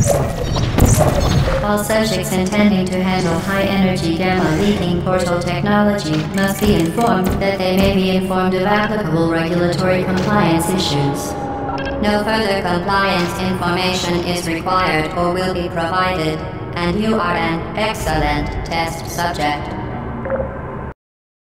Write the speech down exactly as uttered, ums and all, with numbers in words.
All subjects intending to handle high-energy gamma-leaking portal technology must be informed that they may be informed of applicable regulatory compliance issues. No further compliance information is required or will be provided, and you are an excellent test subject.